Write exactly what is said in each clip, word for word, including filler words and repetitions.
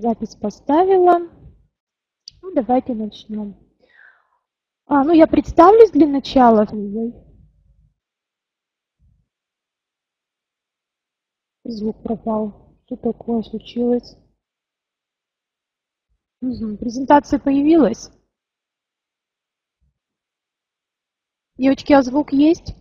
запись поставила. Ну, давайте начнем. А, ну, я представлюсь для начала. Звук пропал. Что такое случилось? Угу. Презентация появилась. Девочки, а звук есть?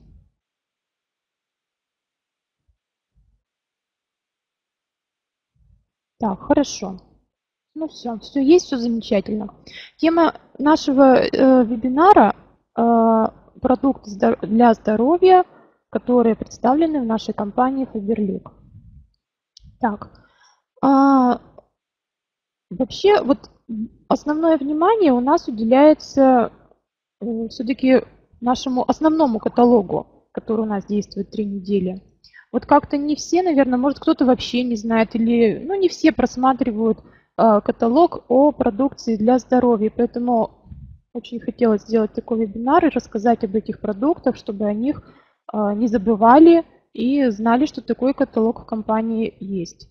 Так, хорошо. Ну все, все есть, все замечательно. Тема нашего э, вебинара э, продукты для здоровья, которые представлены в нашей компании Faberlic. Так, а, вообще вот основное внимание у нас уделяется э, все-таки нашему основному каталогу, который у нас действует три недели. Вот как-то не все, наверное, может кто-то вообще не знает, или ну, не все просматривают э, каталог о продукции для здоровья. Поэтому очень хотелось сделать такой вебинар и рассказать об этих продуктах, чтобы о них э, не забывали и знали, что такой каталог в компании есть.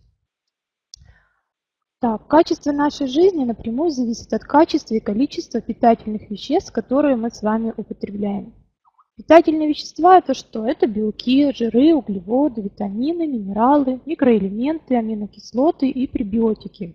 Так, качество нашей жизни напрямую зависит от качества и количества питательных веществ, которые мы с вами употребляем. Питательные вещества – это что? Это белки, жиры, углеводы, витамины, минералы, микроэлементы, аминокислоты и пребиотики.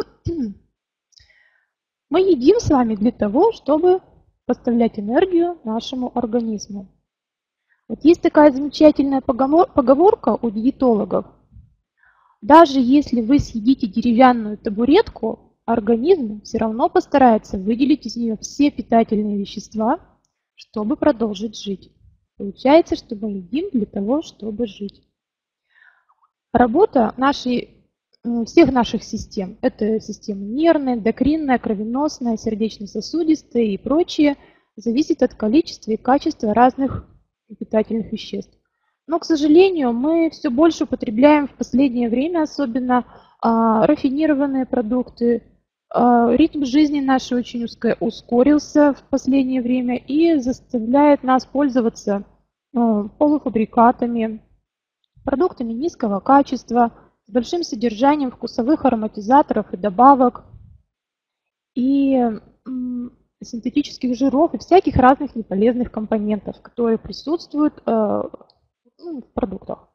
Мы едим с вами для того, чтобы поставлять энергию нашему организму. Вот есть такая замечательная поговорка у диетологов. Даже если вы съедите деревянную табуретку, организм все равно постарается выделить из нее все питательные вещества, чтобы продолжить жить. Получается, что мы едим для того, чтобы жить. Работа нашей, всех наших систем, это система нервная, эндокринная, кровеносная, сердечно-сосудистая и прочие, зависит от количества и качества разных питательных веществ. Но, к сожалению, мы все больше употребляем в последнее время, особенно а, рафинированные продукты. А, ритм жизни наш очень ускорился в последнее время и заставляет нас пользоваться а, полуфабрикатами, продуктами низкого качества, с большим содержанием вкусовых ароматизаторов и добавок, и м, синтетических жиров и всяких разных неполезных компонентов, которые присутствуют а, в продуктах.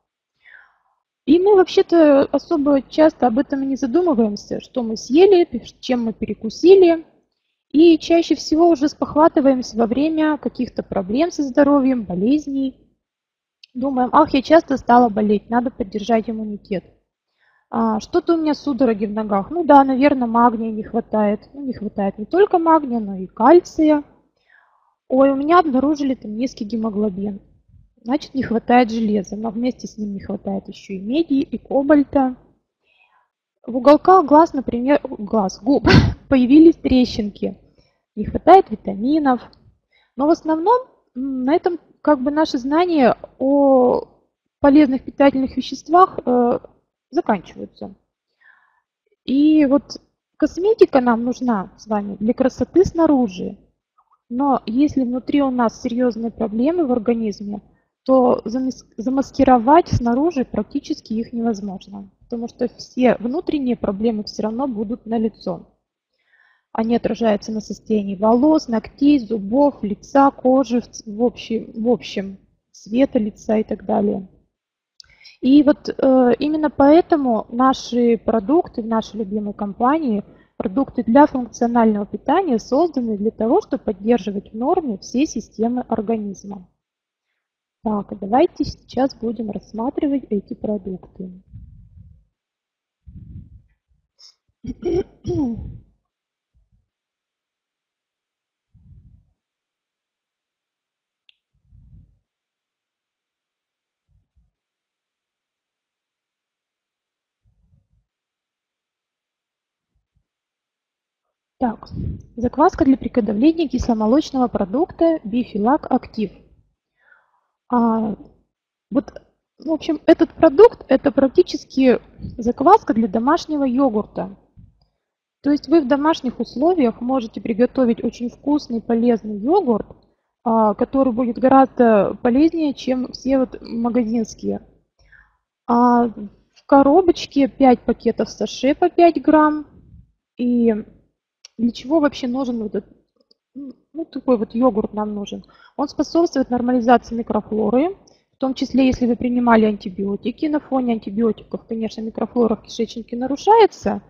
И мы вообще-то особо часто об этом и не задумываемся, что мы съели, чем мы перекусили. И чаще всего уже спохватываемся во время каких-то проблем со здоровьем, болезней. Думаем, ах, я часто стала болеть, надо поддержать иммунитет. А, что-то у меня судороги в ногах. Ну да, наверное, магния не хватает. Ну, не хватает не только магния, но и кальция. Ой, у меня обнаружили там низкий гемоглобин. Значит, не хватает железа, но вместе с ним не хватает еще и меди, и кобальта. В уголках глаз, например, глаз, губ, появились трещинки. Не хватает витаминов. Но в основном на этом как бы наши знания о полезных питательных веществах э, заканчиваются. И вот косметика нам нужна с вами для красоты снаружи. Но если внутри у нас серьезные проблемы в организме, то замаскировать снаружи практически их невозможно, потому что все внутренние проблемы все равно будут налицо. Они отражаются на состоянии волос, ногтей, зубов, лица, кожи, в общем, в общем цвета лица и так далее. И вот э, именно поэтому наши продукты в нашей любимой компании, продукты для функционального питания, созданы для того, чтобы поддерживать в норме все системы организма. Так, давайте сейчас будем рассматривать эти продукты. Так, закваска для приготовления кисломолочного продукта Bifilak Active. А, вот, в общем, этот продукт это практически закваска для домашнего йогурта. То есть вы в домашних условиях можете приготовить очень вкусный, полезный йогурт, а, который будет гораздо полезнее, чем все вот магазинские. А в коробочке пять пакетов саше по пять грамм. И для чего вообще нужен вот этот, ну, такой вот йогурт нам нужен? Он способствует нормализации микрофлоры, в том числе, если вы принимали антибиотики. На фоне антибиотиков, конечно, микрофлора в кишечнике нарушается.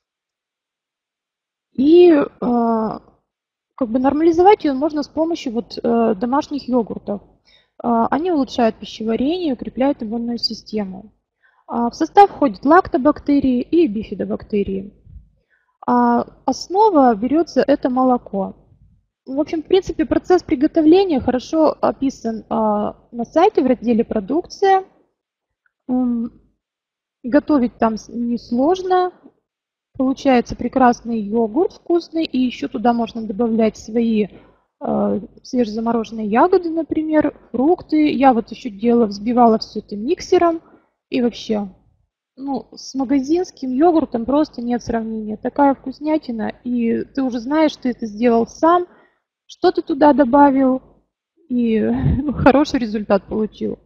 И э, как бы нормализовать ее можно с помощью вот, э, домашних йогуртов. Э, они улучшают пищеварение и укрепляют иммунную систему. Э, в состав входят лактобактерии и бифидобактерии. А основа берется это молоко. В общем, в принципе, процесс приготовления хорошо описан а, на сайте в разделе «Продукция». М, Готовить там с- несложно. Получается прекрасный йогурт вкусный. И еще туда можно добавлять свои а, свежезамороженные ягоды, например, фрукты. Я вот еще делала, взбивала все это миксером. И вообще, ну, с магазинским йогуртом просто нет сравнения. Такая вкуснятина. И ты уже знаешь, ты это сделал сам. Что ты туда добавил, и хороший результат получил.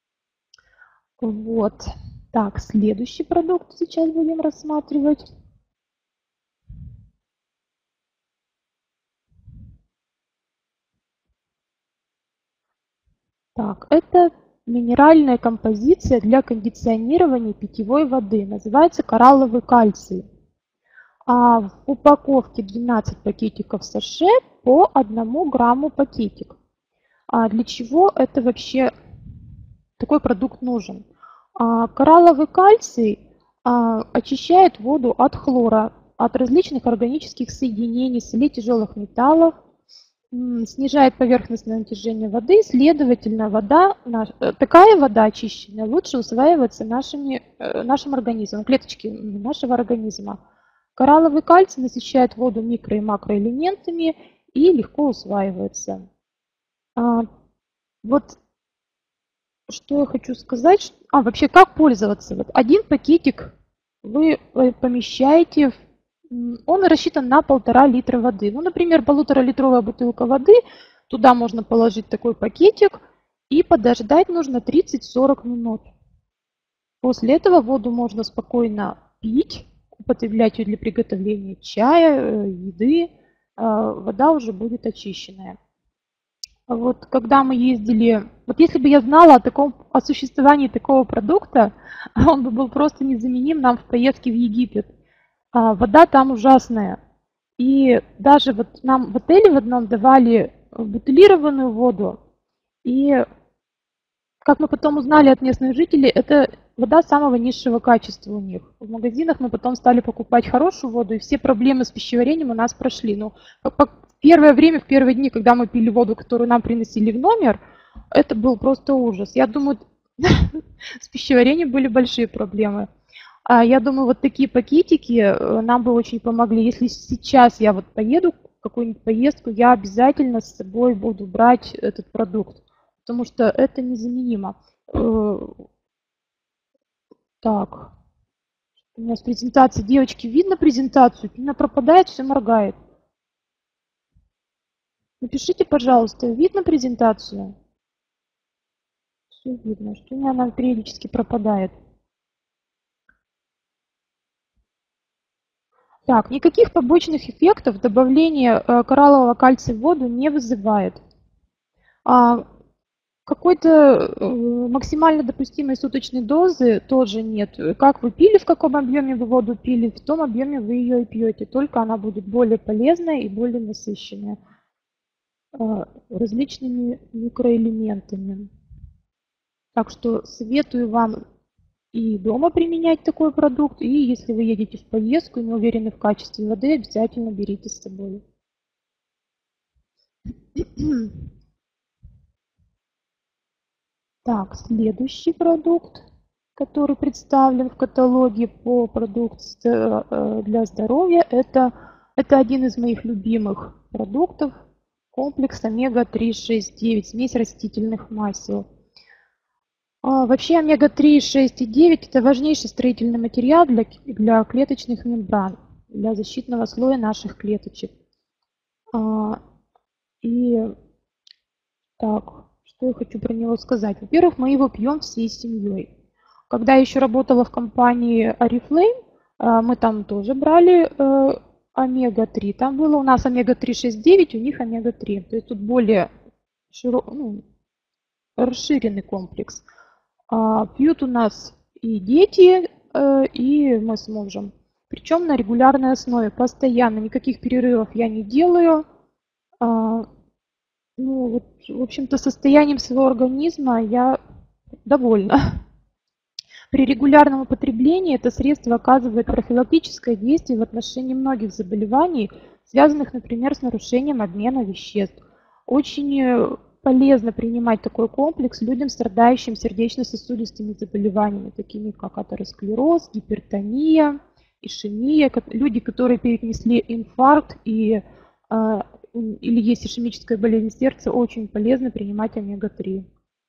Вот. Так, следующий продукт сейчас будем рассматривать. Так, это минеральная композиция для кондиционирования питьевой воды. Называется коралловый кальций. А в упаковке двенадцать пакетиков саше по одному грамму пакетик. А для чего это вообще такой продукт нужен? А, коралловый кальций а, очищает воду от хлора, от различных органических соединений, солей тяжелых металлов, м, снижает поверхностное натяжение воды, следовательно, вода, наш- э, такая вода очищенная лучше усваивается нашими, э, нашим организмом, клеточки нашего организма. Коралловый кальций насыщает воду микро- и макроэлементами и легко усваивается. А, Вот что я хочу сказать. ш- А, вообще, как пользоваться? Вот один пакетик вы э, помещаете, в- м, он рассчитан на полтора литра воды. Ну, например, полуторалитровая бутылка воды, туда можно положить такой пакетик и подождать нужно тридцать-сорок минут. После этого воду можно спокойно пить, употреблять ее для приготовления чая, э, еды. А, Вода уже будет очищенная. А Вот когда мы ездили, вот если бы я знала о таком, о существовании такого продукта, он бы был просто незаменим нам в поездке в Египет. А, вода там ужасная. И даже вот нам в отеле в одном давали бутилированную воду. И как мы потом узнали от местных жителей, это вода самого низшего качества у них. В магазинах мы потом стали покупать хорошую воду, и все проблемы с пищеварением у нас прошли. Но в первое время, в первые дни, когда мы пили воду, которую нам приносили в номер, это был просто ужас. Я думаю, с пищеварением были большие проблемы. А я думаю, вот такие пакетики э, нам бы очень помогли. Если сейчас я вот поеду в какую-нибудь поездку, я обязательно с собой буду брать этот продукт, потому что это незаменимо. Э, Так, у меня с презентацией. Девочки, видно презентацию? Она пропадает, все моргает. Напишите, пожалуйста, видно презентацию? Все видно, что у меня она периодически пропадает. Так, никаких побочных эффектов добавление э, кораллового кальция в воду не вызывает. А, Какой-то э, максимально допустимой суточной дозы тоже нет. Как вы пили, в каком объеме вы воду пили, в том объеме вы ее и пьете. Только она будет более полезная и более насыщенная э, различными микроэлементами. Так что советую вам и дома применять такой продукт, и если вы едете в поездку и не уверены в качестве воды, обязательно берите с собой. Так, следующий продукт, который представлен в каталоге по продукции э, для здоровья, это, это один из моих любимых продуктов, комплекс омега три шесть девять, смесь растительных масел. А, Вообще омега три, шесть и девять это важнейший строительный материал для, для клеточных мембран, для защитного слоя наших клеточек. А, И так, что я хочу про него сказать? Во-первых, мы его пьем всей семьей. Когда я еще работала в компании Oriflame, а, мы там тоже брали э, омега три. Там было у нас омега три шесть девять, у них омега три. То есть тут более широк, ну, расширенный комплекс. А, пьют у нас и дети, э, и мы с мужем. Причем на регулярной основе, постоянно. Никаких перерывов я не делаю. А, ну, вот, в общем-то, состоянием своего организма я довольна. При регулярном употреблении это средство оказывает профилактическое действие в отношении многих заболеваний, связанных, например, с нарушением обмена веществ. Очень полезно принимать такой комплекс людям, страдающим сердечно-сосудистыми заболеваниями, такими как атеросклероз, гипертония, ишемия, люди, которые перенесли инфаркт и, или есть ишемическая болезнь сердца, очень полезно принимать омега три.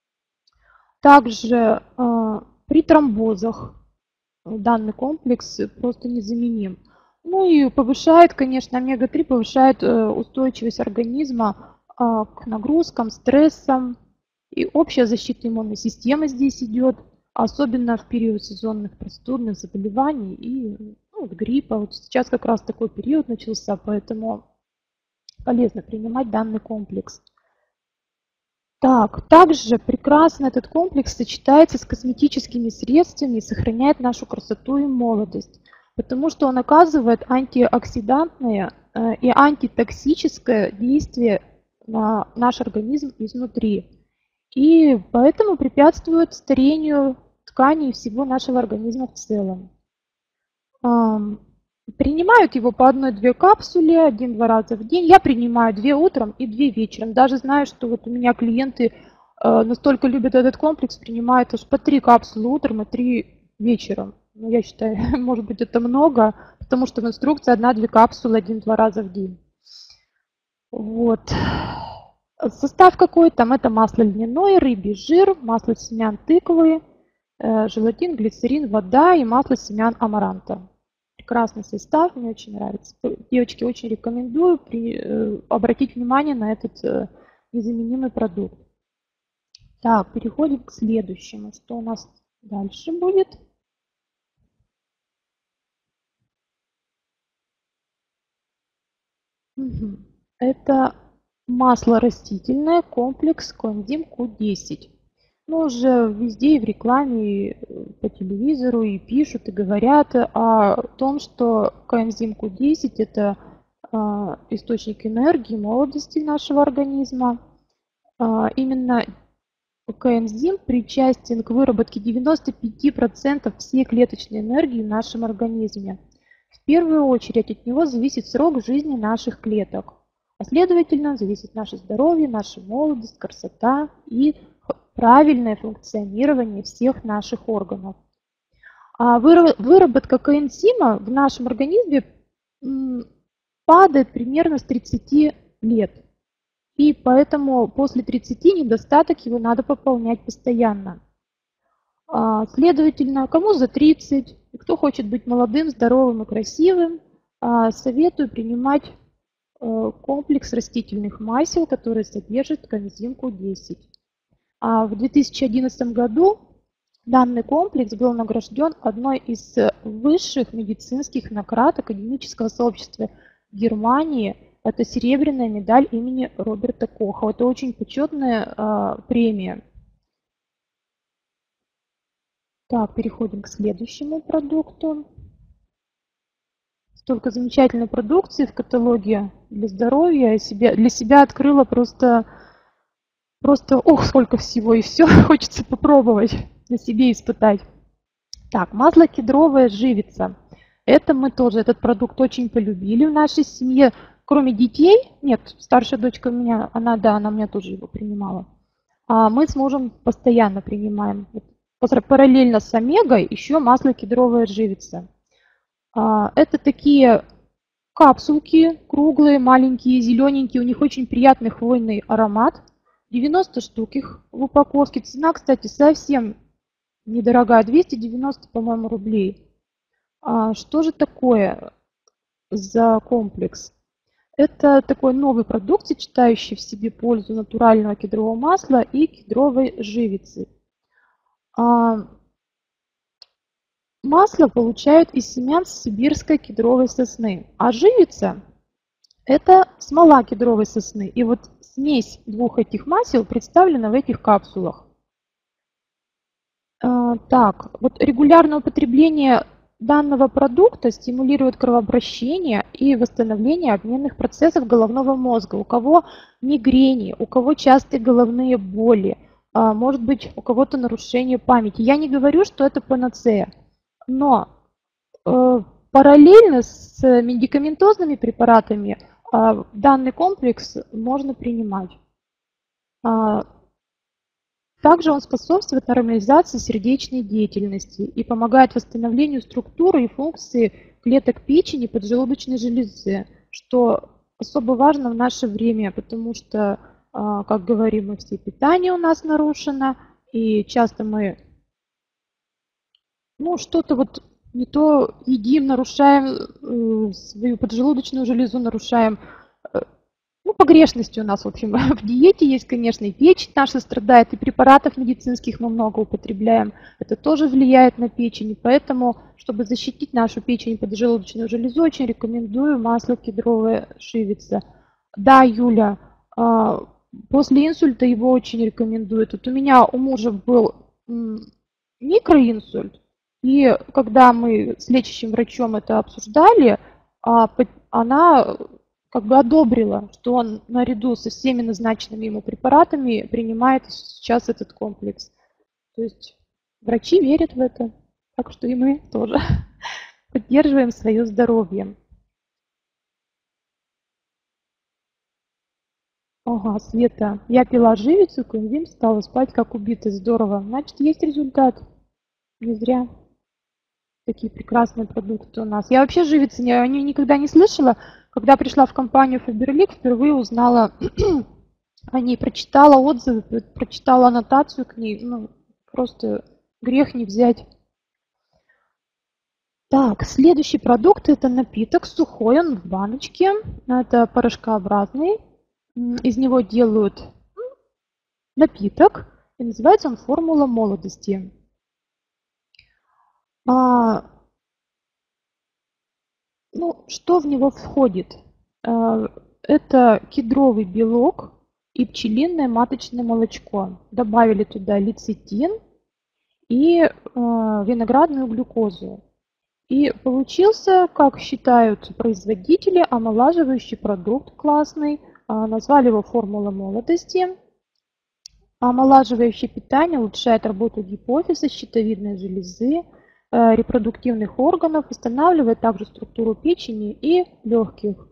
Также при тромбозах данный комплекс просто незаменим. Ну и повышает, конечно, омега три повышает устойчивость организма к нагрузкам, стрессам. И общая защита иммунной системы здесь идет, особенно в период сезонных простудных заболеваний и ну, гриппа. Вот сейчас как раз такой период начался, поэтому полезно принимать данный комплекс. Так, также прекрасно этот комплекс сочетается с косметическими средствами и сохраняет нашу красоту и молодость, потому что он оказывает антиоксидантное и антитоксическое действие на наш организм изнутри. И поэтому препятствует старению тканей всего нашего организма в целом. Принимают его по одной-две капсулы, один-два раза в день. Я принимаю две утром и две вечером. Даже знаю, что вот у меня клиенты настолько любят этот комплекс, принимают аж по три капсулы утром и три вечером. Но я считаю, может быть, это много, потому что в инструкции одна-две капсулы один-два раза в день. Вот. Состав какой там? Это масло льняное, рыбий жир, масло семян тыквы, желатин, глицерин, вода и масло семян амаранта. Прекрасный состав, мне очень нравится. Девочки, очень рекомендую при, э, обратить внимание на этот э, незаменимый продукт. Так, переходим к следующему. Что у нас дальше будет? Угу. Это масло растительное, комплекс коэнзим ку десять. Ну, уже везде и в рекламе, и по телевизору, и пишут, и говорят о том, что коэнзим ку десять – это а, источник энергии, молодости нашего организма. А, именно коэнзим причастен к выработке девяноста пяти процентов всей клеточной энергии в нашем организме. В первую очередь от него зависит срок жизни наших клеток, а следовательно зависит наше здоровье, наша молодость, красота и правильное функционирование всех наших органов. А выработка коэнзима в нашем организме падает примерно с тридцати лет. И поэтому после тридцати недостаток его надо пополнять постоянно. Следовательно, кому за тридцать, кто хочет быть молодым, здоровым и красивым, советую принимать комплекс растительных масел, который содержит коэнзим ку десять. А в две тысячи одиннадцатом году данный комплекс был награжден одной из высших медицинских наград академического сообщества Германии. Это серебряная медаль имени Роберта Коха. Это очень почетная а, премия. Так, переходим к следующему продукту. Столько замечательной продукции в каталоге для здоровья. Я себя, для себя открыла просто... Просто, ох, сколько всего, и все хочется попробовать, на себе испытать. Так, масло кедровое живица. Это мы тоже, этот продукт очень полюбили в нашей семье. Кроме детей, нет, старшая дочка у меня, она, да, она у меня тоже его принимала. А мы с мужем постоянно принимаем. Параллельно с омегой еще масло кедровое живица. Это такие капсулки круглые, маленькие, зелененькие, у них очень приятный хвойный аромат. девяносто штук их в упаковке. Цена, кстати, совсем недорогая, двести девяносто, по-моему, рублей. А что же такое за комплекс? Это такой новый продукт, сочетающий в себе пользу натурального кедрового масла и кедровой живицы. А масло получают из семян сибирской кедровой сосны, а живица – это смола кедровой сосны. И вот смесь двух этих масел представлена в этих капсулах. Так, вот регулярное употребление данного продукта стимулирует кровообращение и восстановление обменных процессов головного мозга. У кого мигрени, у кого частые головные боли, может быть, у кого-то нарушение памяти. Я не говорю, что это панацея, но э, параллельно с медикаментозными препаратами э, данный комплекс можно принимать. А, также он способствует нормализации сердечной деятельности и помогает восстановлению структуры и функции клеток печени и поджелудочной железы, что особо важно в наше время, потому что, как говорим мы все, питание у нас нарушено, и часто мы ну, что-то вот не то едим, нарушаем свою поджелудочную железу, нарушаем. Ну, погрешности у нас, в общем, в диете есть, конечно, и печень наша страдает, и препаратов медицинских мы много употребляем. Это тоже влияет на печень, поэтому, чтобы защитить нашу печень и поджелудочную железу, очень рекомендую масло кедровое шивица. Да, Юля, после инсульта его очень рекомендуют. Вот у меня у мужа был микроинсульт, и когда мы с лечащим врачом это обсуждали, она как бы одобрила, что он наряду со всеми назначенными ему препаратами принимает сейчас этот комплекс. То есть врачи верят в это, так что и мы тоже поддерживаем свое здоровье. Ага, Света, я пила живицу, коэнзим, стала спать как убитый. Здорово. Значит, есть результат. Не зря такие прекрасные продукты у нас. Я вообще живицы не, о ней никогда не слышала. Когда пришла в компанию Faberlic, впервые узнала о ней, прочитала отзывы, прочитала аннотацию к ней. Ну, просто грех не взять. Так, следующий продукт – это напиток сухой, он в баночке. Это порошкообразный. Из него делают напиток, и называется он «Формула молодости». А, ну, что в него входит? А, это кедровый белок и пчелиное маточное молочко. Добавили туда лецитин и а, виноградную глюкозу. И получился, как считают производители, омолаживающий продукт классный. А, назвали его «Формула молодости». Омолаживающее питание улучшает работу гипофиза, щитовидной железы, репродуктивных органов, восстанавливает также структуру печени и легких.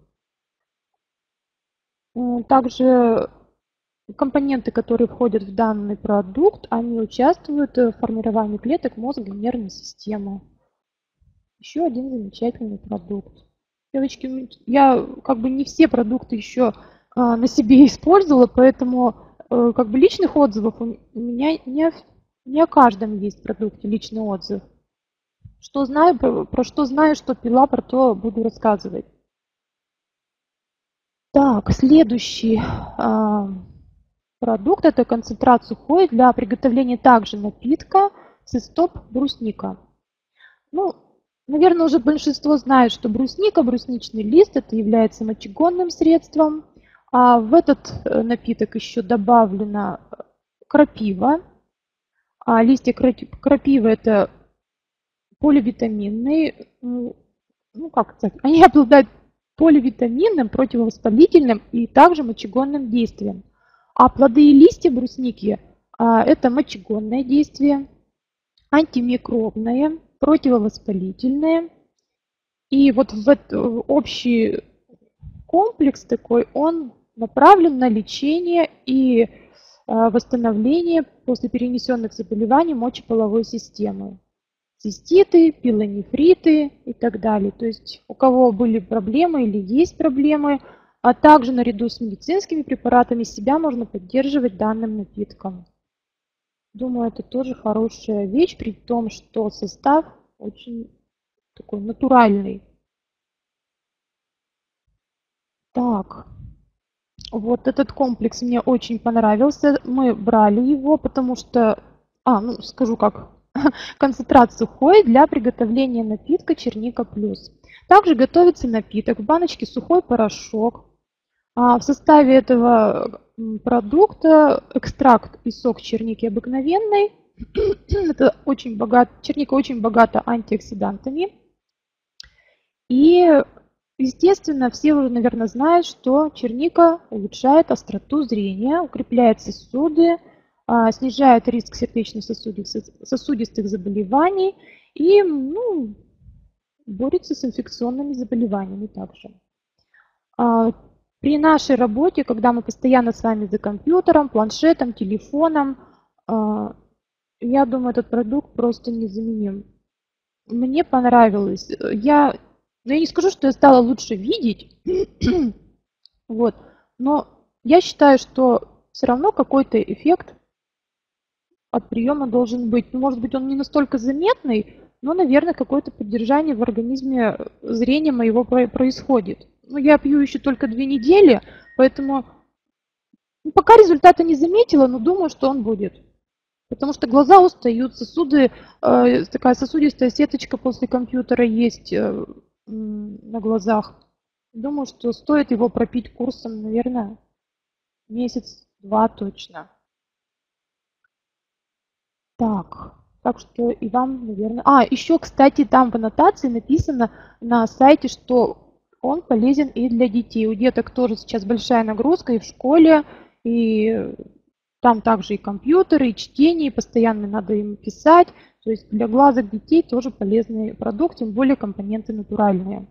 Также компоненты, которые входят в данный продукт, они участвуют в формировании клеток мозга и нервной системы. Еще один замечательный продукт. Девочки, я как бы не все продукты еще на себе использовала, поэтому как бы личных отзывов у меня не, не о каждом есть продукте личный отзыв. Что знаю, про, про что знаю, что пила, про то буду рассказывать. Так, следующий а, продукт – это концентрат сухой для приготовления также напитка цистоп брусника. Ну, наверное, уже большинство знает, что брусника, брусничный лист – это является мочегонным средством. А в этот напиток еще добавлена крапива. А листья крапивы – это поливитаминные, ну как сказать, они обладают поливитаминным, противовоспалительным и также мочегонным действием. А плоды и листья брусники – это мочегонное действие, антимикробное, противовоспалительное. И вот в этот общий комплекс такой, он направлен на лечение и восстановление после перенесенных заболеваний мочеполовой системы. Циститы, пилонефриты и так далее. То есть у кого были проблемы или есть проблемы, а также наряду с медицинскими препаратами себя можно поддерживать данным напитком. Думаю, это тоже хорошая вещь, при том, что состав очень такой натуральный. Так, вот этот комплекс мне очень понравился. Мы брали его, потому что, а, ну скажу как. концентрат сухой для приготовления напитка черника плюс. Также готовится напиток в баночке сухой порошок. В составе этого продукта экстракт и сок черники обыкновенной. Это очень богат, черника очень богата антиоксидантами. И, естественно, все уже, наверное, знают, что черника улучшает остроту зрения, укрепляет сосуды, снижает риск сердечно-сосудистых заболеваний и ну, борется с инфекционными заболеваниями также. При нашей работе, когда мы постоянно с вами за компьютером, планшетом, телефоном, я думаю, этот продукт просто незаменим. Мне понравилось. Я, ну, я не скажу, что я стала лучше видеть, вот, но я считаю, что все равно какой-то эффект от приема должен быть. Может быть, он не настолько заметный, но, наверное, какое-то поддержание в организме зрения моего происходит. Ну, я пью еще только две недели, поэтому ну, пока результата не заметила, но думаю, что он будет. Потому что глаза устают, сосуды, э, такая сосудистая сеточка после компьютера есть э, на глазах. Думаю, что стоит его пропить курсом, наверное, месяц-два точно. Так, так что и вам, наверное... А, еще, кстати, там в аннотации написано на сайте, что он полезен и для детей. У деток тоже сейчас большая нагрузка и в школе, и там также и компьютеры, и чтение, и постоянно надо им писать. То есть для глазок детей тоже полезный продукт, тем более компоненты натуральные.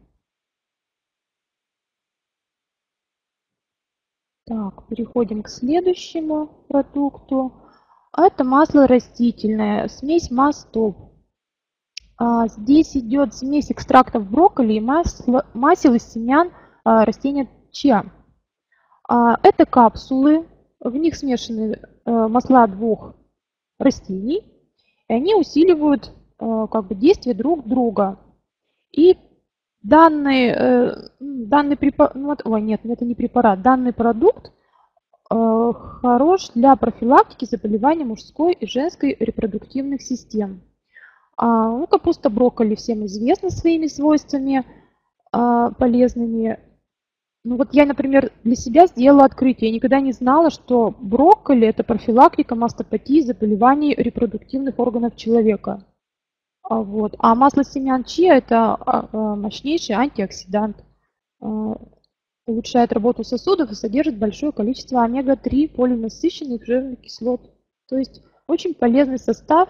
Так, переходим к следующему продукту. Это масло растительное, смесь Мастоп. Здесь идет смесь экстрактов брокколи и масла, масел из семян растения чиа. Это капсулы, в них смешаны масла двух растений, и они усиливают как бы действие друг друга. И данный, данный препарат, ну, ой, нет, это не препарат, данный продукт хорош для профилактики заболеваний мужской и женской репродуктивных систем. Ну, капуста, брокколи всем известны своими свойствами полезными. Ну, вот я, например, для себя сделала открытие. Я никогда не знала, что брокколи – это профилактика мастопатии заболеваний репродуктивных органов человека. Вот. А масло семян чиа – это мощнейший антиоксидант. Улучшает работу сосудов и содержит большое количество омега три полинасыщенных жирных кислот. То есть очень полезный состав.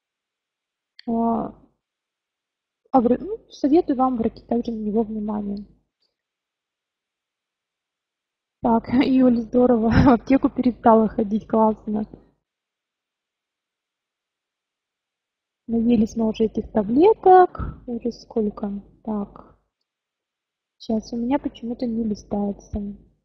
Советую вам обратить также на него внимание. Так, Юль, здорово. В аптеку перестала ходить, классно. Наелись мы уже этих таблеток. Уже сколько? Так. Сейчас у меня почему-то не листается.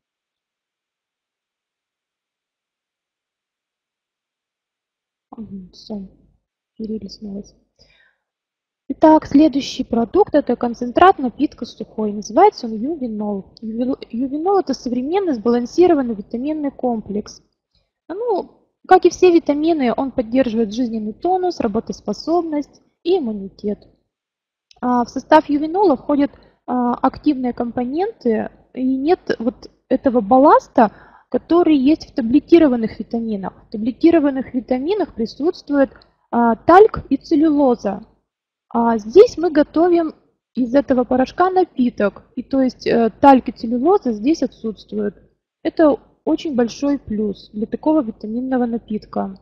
Ага, все, перелистнулась. Итак, следующий продукт – это концентрат напитка сухой. Называется он ювенол. Ювенол – это современный сбалансированный витаминный комплекс. Ну, как и все витамины, он поддерживает жизненный тонус, работоспособность и иммунитет. В состав ювенола входят активные компоненты, и нет вот этого балласта, который есть в таблетированных витаминах. В таблетированных витаминах присутствует тальк и целлюлоза. А здесь мы готовим из этого порошка напиток, и то есть тальк и целлюлоза здесь отсутствуют. Это очень большой плюс для такого витаминного напитка.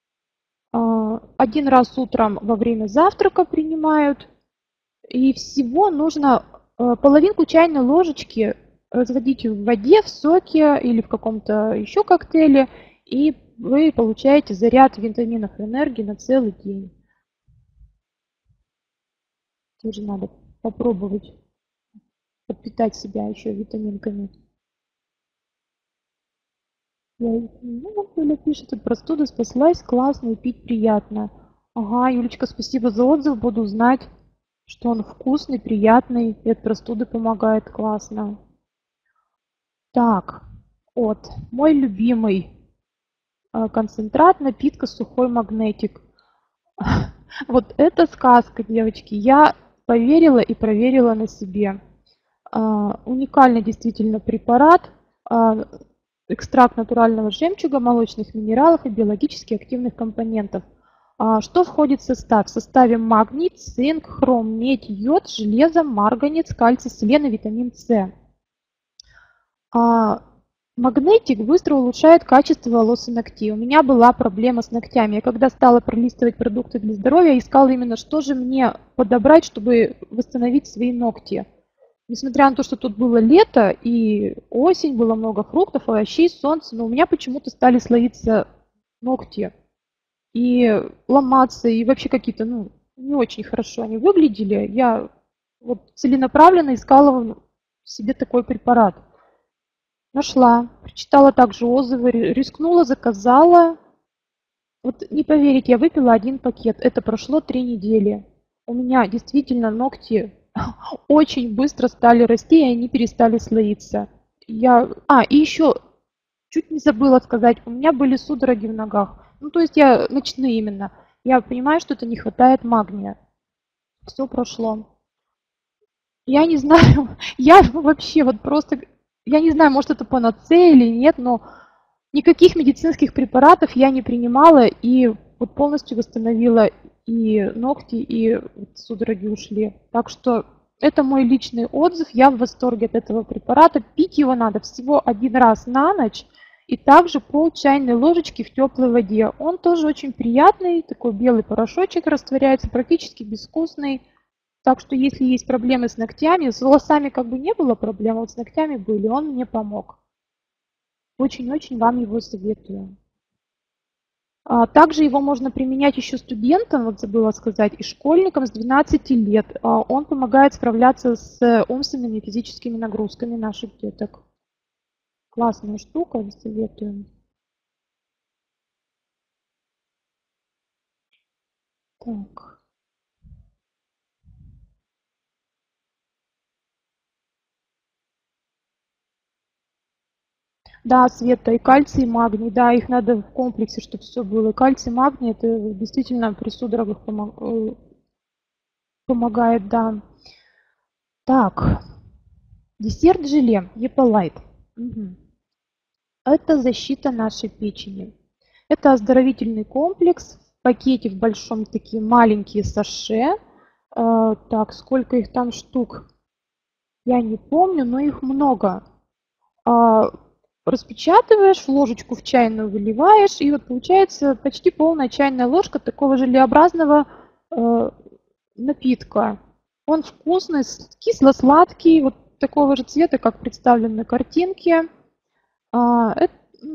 Один раз утром во время завтрака принимают, и всего нужно половинку чайной ложечки разводить в воде, в соке или в каком-то еще коктейле, и вы получаете заряд витаминов и энергии на целый день. Тоже надо попробовать подпитать себя еще витаминками. Ну, Юля пишет, от простуды спаслась, классно и пить приятно. Ага, Юлечка, спасибо за отзыв, буду знать, что он вкусный, приятный и от простуды помогает, классно. Так, вот, мой любимый концентрат напитка сухой магнетик. Вот это сказка, девочки. Я поверила и проверила на себе. А, уникальный действительно препарат. А, экстракт натурального жемчуга, молочных минералов и биологически активных компонентов. А, что входит в состав? В составе магний, цинк, хром, медь, йод, железо, марганец, кальций, селен и витамин С. А, магнетик быстро улучшает качество волос и ногтей. У меня была проблема с ногтями. Я когда стала пролистывать продукты для здоровья, искала именно, что же мне подобрать, чтобы восстановить свои ногти. Несмотря на то, что тут было лето и осень, было много фруктов, овощей, солнца, но у меня почему-то стали слоиться ногти и ломаться, и вообще какие-то, ну, не очень хорошо они выглядели. Я вот целенаправленно искала себе такой препарат. Нашла, прочитала также отзывы, рискнула, заказала. Вот не поверите, я выпила один пакет. Это прошло три недели. У меня действительно ногти очень быстро стали расти, и они перестали слоиться. Я... А, и еще чуть не забыла сказать, у меня были судороги в ногах. Ну, то есть я ночные именно. Я понимаю, что это не хватает магния. Все прошло. Я не знаю, я вообще вот просто, я не знаю, может это панацея или нет, но никаких медицинских препаратов я не принимала и вот полностью восстановила и ногти, и судороги ушли. Так что это мой личный отзыв, я в восторге от этого препарата. Пить его надо всего один раз на ночь и также пол чайной ложечки в теплой воде. Он тоже очень приятный, такой белый порошочек растворяется, практически безвкусный. Так что если есть проблемы с ногтями, с волосами как бы не было проблем, а вот с ногтями были, он мне помог. Очень-очень вам его советую. А также его можно применять еще студентам, вот забыла сказать, и школьникам с двенадцати лет. А он помогает справляться с умственными и физическими нагрузками наших деток. Классная штука, советую. Так. Да, Света, и кальций, и магний, да, их надо в комплексе, чтобы все было. И кальций, и магний, это действительно при судорогах помог- помогает, да. Так, десерт желе, Еполайт. Угу. Это защита нашей печени. Это оздоровительный комплекс в пакете в большом, такие маленькие саше. Э, так, сколько их там штук, я не помню, но их много. А, распечатываешь, в ложечку в чайную выливаешь, и вот получается почти полная чайная ложка такого желеобразного э, напитка. Он вкусный, кисло-сладкий, вот такого же цвета, как представлен на картинке. А, это,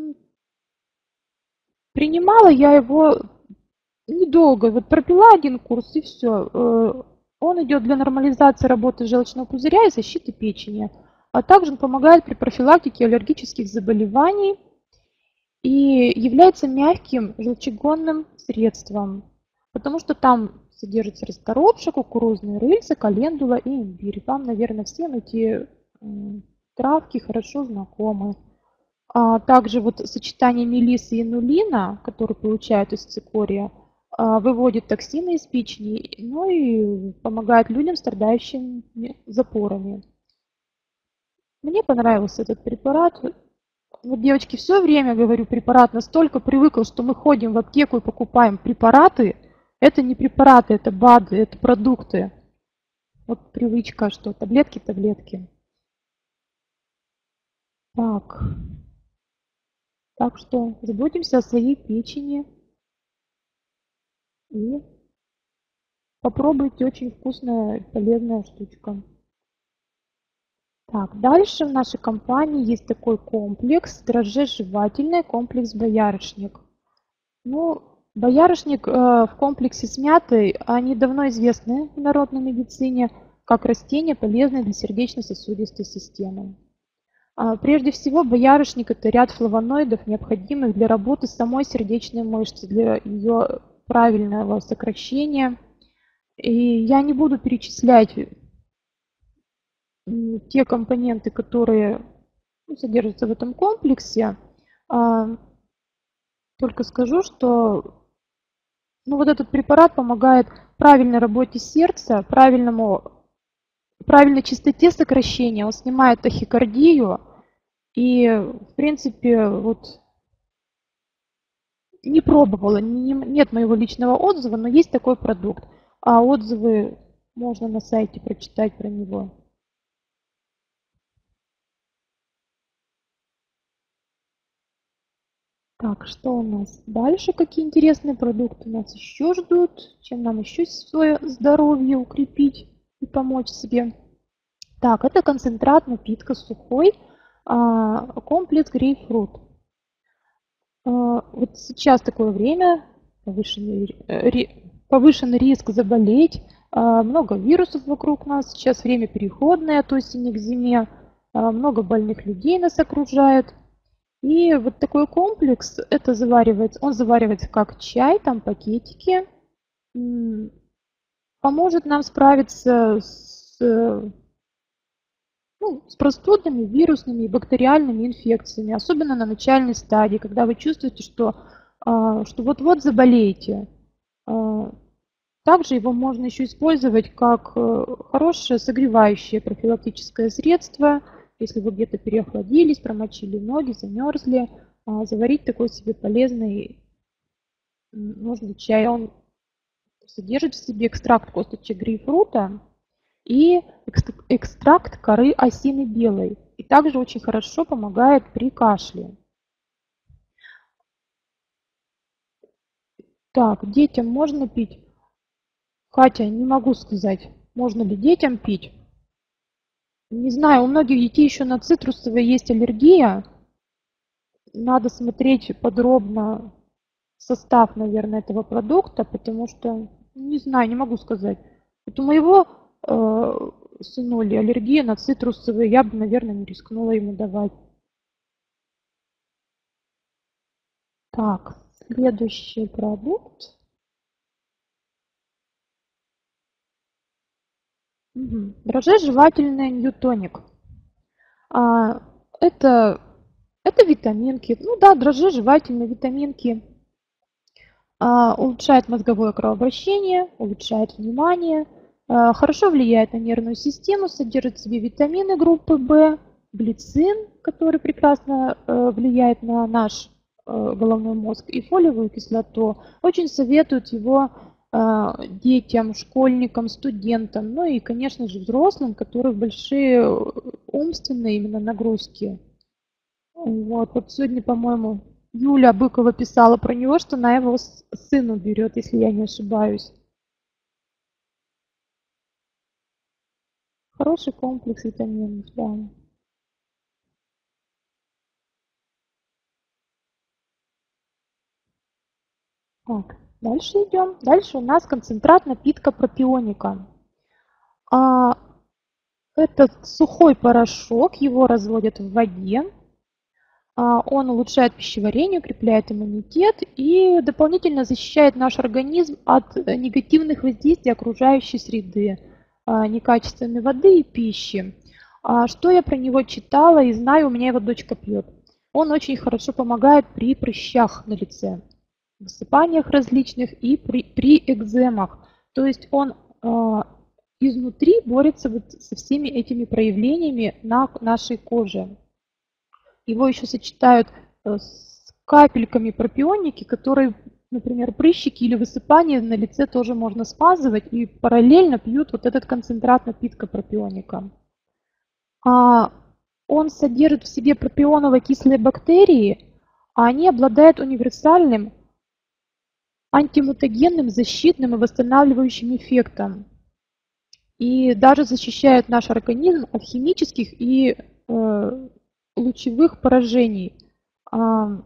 принимала я его недолго, вот пропила один курс и все. Он идет для нормализации работы желчного пузыря и защиты печени, а также он помогает при профилактике аллергических заболеваний и является мягким желчегонным средством, потому что там содержится расторопши, кукурузные рыльца, календула и имбирь. Вам, наверное, всем эти травки хорошо знакомы. А также вот сочетание мелисы и инулина, который получают из цикория, выводит токсины из печени, ну и помогает людям, страдающим запорами. Мне понравился этот препарат. Вот, девочки, все время говорю препарат, настолько привыкла, что мы ходим в аптеку и покупаем препараты. Это не препараты, это БАДы, это продукты. Вот привычка, что таблетки, таблетки. Так. Так что заботимся о своей печени. И попробуйте, очень вкусная, полезная штучка. Так, дальше в нашей компании есть такой комплекс, дрожжи жевательный, комплекс боярышник. Ну, боярышник э, в комплексе с мятой, они давно известны в народной медицине, как растение, полезное для сердечно-сосудистой системы. А, прежде всего, боярышник – это ряд флавоноидов, необходимых для работы самой сердечной мышцы, для ее правильного сокращения. И я не буду перечислять те компоненты, которые содержатся в этом комплексе. Только скажу, что Ну, вот этот препарат помогает правильной работе сердца, правильному, правильной частоте сокращения. Он снимает тахикардию. И, в принципе, вот не пробовала, не- нет моего личного отзыва, но есть такой продукт. А отзывы можно на сайте прочитать про него. Так, что у нас дальше? Какие интересные продукты нас еще ждут? Чем нам еще свое здоровье укрепить и помочь себе? Так, это концентрат напитка сухой, а, комплекс грейпфрут. А, Вот сейчас такое время, повышенный, э, ри- повышенный риск заболеть, а, много вирусов вокруг нас, сейчас время переходное от осени к зиме, а, много больных людей нас окружает. И вот такой комплекс, это заваривается, он заваривается как чай, там пакетики, м, поможет нам справиться с, э, ну, с простудными, вирусными и бактериальными инфекциями, особенно на начальной стадии, когда вы чувствуете, что, а, что вот-вот заболеете. А, Также его можно еще использовать как э, хорошее согревающее профилактическое средство, если вы где-то переохладились, промочили ноги, замерзли, а, заварить такой себе полезный м, нужный чай. Он содержит в себе экстракт косточек грейпфрута и экс- экстракт коры осины белой. И также очень хорошо помогает при кашле. Так, детям можно пить? Катя, не могу сказать, можно ли детям пить. Не знаю, у многих детей еще на цитрусовые есть аллергия. Надо смотреть подробно состав, наверное, этого продукта, потому что, не знаю, не могу сказать. Вот у моего э, сынули аллергия на цитрусовые, я бы, наверное, не рискнула ему давать. Так, следующий продукт. Мгм. Дрожжи жевательный ньютоник. А, это, это витаминки. Ну да, дрожжи жевательные витаминки. А, улучшает мозговое кровообращение, улучшает внимание, а, хорошо влияет на нервную систему, содержит в себе витамины группы В, глицин, который прекрасно э, влияет на наш э, головной мозг, и фолиевую кислоту. Очень советуют его а, детям, школьникам, студентам, ну и, конечно же, взрослым, у которых большие э, умственные именно нагрузки. Вот, вот сегодня, по-моему, Юля Быкова писала про него, что она его с- сыну берет, если я не ошибаюсь. Хороший комплекс витаминов, да. Так, дальше идем. Дальше у нас концентрат напитка пропионика. А, этот сухой порошок, его разводят в воде. А, он улучшает пищеварение, укрепляет иммунитет и дополнительно защищает наш организм от э, негативных воздействий окружающей среды, а, некачественной воды и пищи. А Что я про него читала и знаю, у меня его дочка пьет. Он очень хорошо помогает при прыщах на лице, высыпаниях различных и при, при экземах. То есть он а, изнутри борется вот со всеми этими проявлениями на нашей коже. Его еще сочетают э, с капельками пропионики, которые, например, прыщики или высыпания на лице тоже можно смазывать, и параллельно пьют вот этот концентрат напитка пропионика. А он содержит в себе пропионово-кислые бактерии, а они обладают универсальным антимутагенным, защитным и восстанавливающим эффектом. И даже защищают наш организм от химических и э, лучевых поражений. А,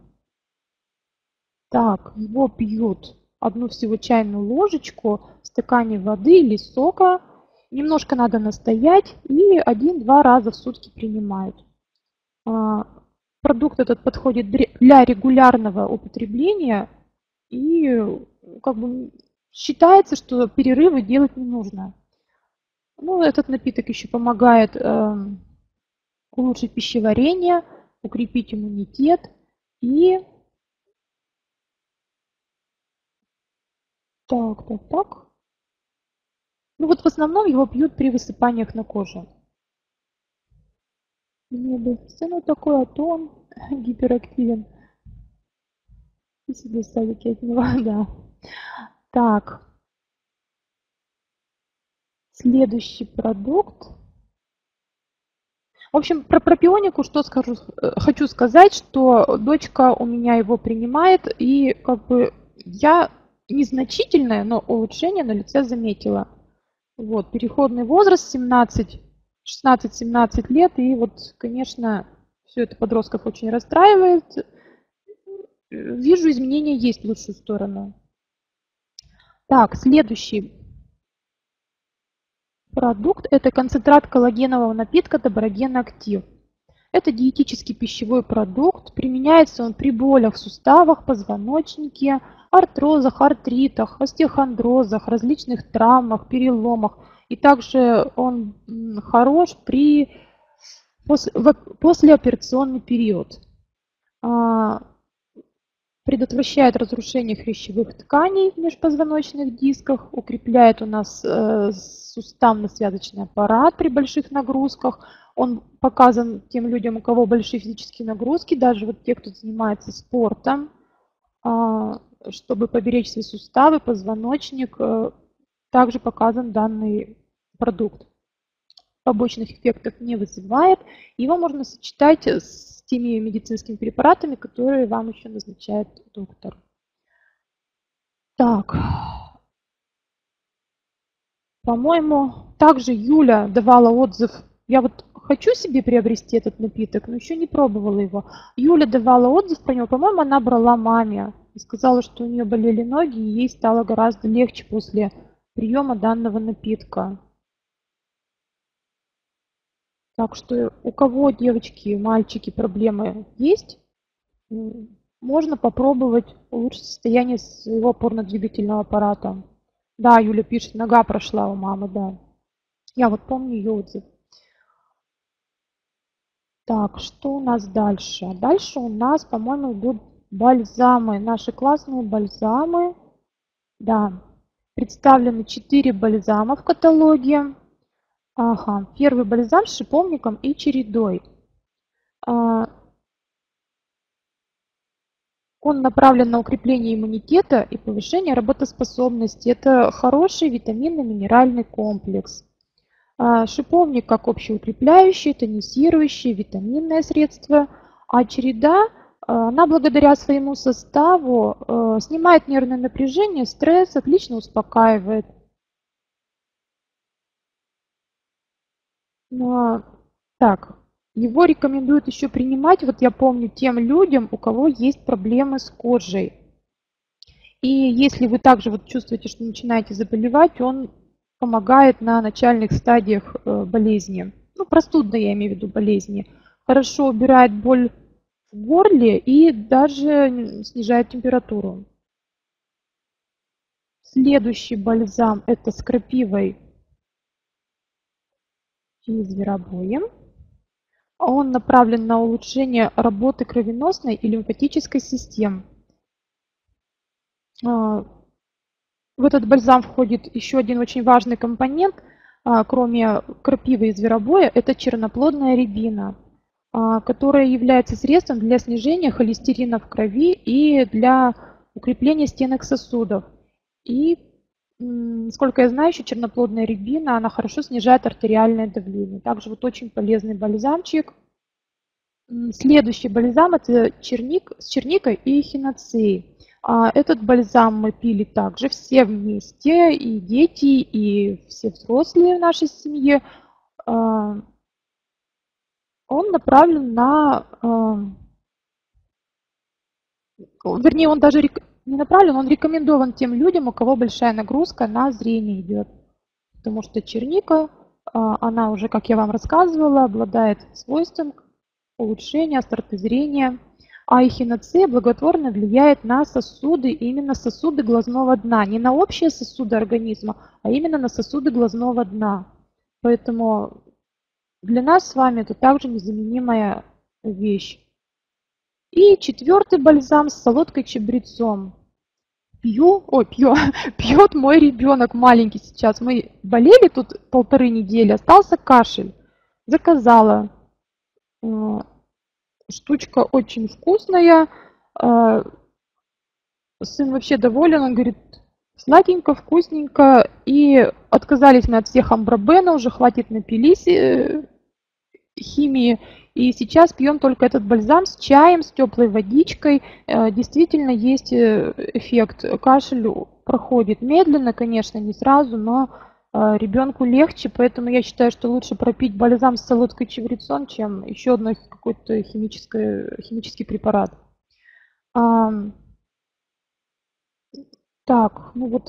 Так, его пьют одну всего чайную ложечку в стакане воды или сока. Немножко надо настоять и один-два раза в сутки принимают. А, Продукт этот подходит для регулярного употребления и как бы считается, что перерывы делать не нужно. Ну, этот напиток еще помогает эм, улучшить пищеварение, укрепить иммунитет и Так, так, так. Ну вот в основном его пьют при высыпаниях на коже. Мне бы ну такой, а то он гиперактивен. И себе садики от него, да. Так. Следующий продукт. В общем, про пропионику что скажу, хочу сказать, что дочка у меня его принимает, и как бы я незначительное, но улучшение на лице заметила. Вот, переходный возраст семнадцать, шестнадцать-семнадцать лет, и вот, конечно, все это подростков очень расстраивает. Вижу, изменения есть в лучшую сторону. Так, следующий продукт – это концентрат коллагенового напитка Доброген Актив. Это диетический пищевой продукт. Применяется он при болях в суставах, позвоночнике, артрозах, артритах, остеохондрозах, различных травмах, переломах. И также он хорош при после, послеоперационный период. Предотвращает разрушение хрящевых тканей в межпозвоночных дисках, укрепляет у нас э, суставно-связочный аппарат при больших нагрузках. Он показан тем людям, у кого большие физические нагрузки, даже вот те, кто занимается спортом, э, чтобы поберечь свои суставы, позвоночник. Э, также показан данный продукт. Побочных эффектов не вызывает. Его можно сочетать с теми медицинскими препаратами, которые вам еще назначает доктор. Так. По-моему, также Юля давала отзыв. Я вот хочу себе приобрести этот напиток, но еще не пробовала его. Юля давала отзыв про него. По-моему, она брала маме и сказала, что у нее болели ноги, и ей стало гораздо легче после приема данного напитка. Так что у кого, девочки, мальчики, проблемы есть, можно попробовать улучшить состояние своего опорно-двигательного аппарата. Да, Юля пишет, нога прошла у мамы, да. Я вот помню ее отзыв. Так, что у нас дальше? Дальше у нас, по-моему, идут бальзамы. Наши классные бальзамы. Да, представлены четыре бальзама в каталоге. Ага, первый бальзам с шиповником и чередой. Он направлен на укрепление иммунитета и повышение работоспособности. Это хороший витаминно-минеральный комплекс. Шиповник как общеукрепляющий, тонизирующий, витаминное средство. А череда, она благодаря своему составу снимает нервное напряжение, стресс, отлично успокаивает. Так, его рекомендуют еще принимать, вот я помню, тем людям, у кого есть проблемы с кожей. И если вы также вот чувствуете, что начинаете заболевать, он помогает на начальных стадиях болезни. Ну, простудной, я имею в виду, болезни. Хорошо убирает боль в горле и даже снижает температуру. Следующий бальзам – это с крапивой и зверобоем. Он направлен на улучшение работы кровеносной и лимфатической систем. В этот бальзам входит еще один очень важный компонент, кроме крапивы и зверобоя, это черноплодная рябина, которая является средством для снижения холестерина в крови и для укрепления стенок сосудов. И, насколько я знаю, еще черноплодная рябина, она хорошо снижает артериальное давление. Также вот очень полезный бальзамчик. Следующий бальзам – это черник, с черникой и эхиноцеей. Этот бальзам мы пили также все вместе, и дети, и все взрослые в нашей семье. Он направлен на, вернее, он даже не направлен, он рекомендован тем людям, у кого большая нагрузка на зрение идет. Потому что черника, она уже, как я вам рассказывала, обладает свойством улучшения остроты зрения. А эхиноцея благотворно влияет на сосуды, именно сосуды глазного дна. Не на общие сосуды организма, а именно на сосуды глазного дна. Поэтому для нас с вами это также незаменимая вещь. И четвертый бальзам с солодкой чабрецом. пью, ой, пью, пьет мой ребенок маленький сейчас. Мы болели тут полторы недели, остался кашель. Заказала. Э, Штучка очень вкусная. Э, Сын вообще доволен, он говорит, сладенько, вкусненько. И отказались мы от всех амбробена, уже хватит напились э, химии. И сейчас пьем только этот бальзам с чаем, с теплой водичкой. Э, Действительно есть э, эффект. Кашель проходит медленно, конечно, не сразу, но э, ребенку легче. Поэтому я считаю, что лучше пропить бальзам с солодкой чеврецон, чем еще одно какой-то химическое, химический препарат. Ам, Так, ну вот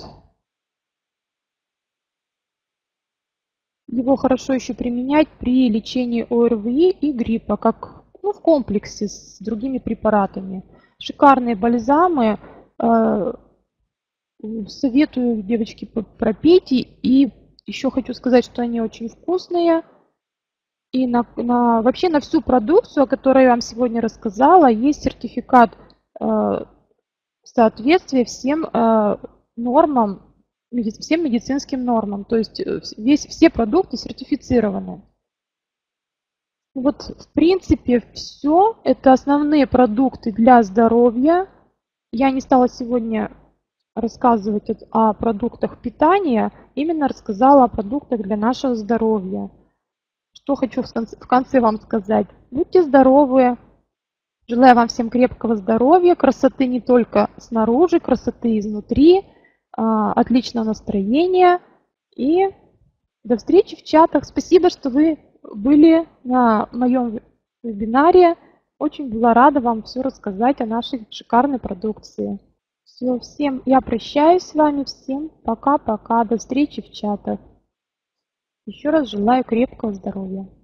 его хорошо еще применять при лечении ОРВИ и гриппа, как ну, в комплексе с другими препаратами. Шикарные бальзамы. э, Советую, девочки, п- пропейте. И еще хочу сказать, что они очень вкусные. И на, на- вообще на всю продукцию, о которой я вам сегодня рассказала, есть сертификат э, соответствия всем э, нормам, меди- всем медицинским нормам. То есть э, вс- весь, все продукты сертифицированы. Вот, в принципе, все. Это основные продукты для здоровья. Я не стала сегодня рассказывать о о продуктах питания, именно рассказала о продуктах для нашего здоровья. Что хочу в конце, в конце вам сказать. Будьте здоровы. Желаю вам всем крепкого здоровья, красоты не только снаружи, красоты изнутри, а, отличного настроения. И до встречи в чатах. Спасибо, что вы были на моем вебинаре. Очень была рада вам все рассказать о нашей шикарной продукции. Все, всем я прощаюсь с вами. Всем пока-пока. До встречи в чатах. Еще раз желаю крепкого здоровья.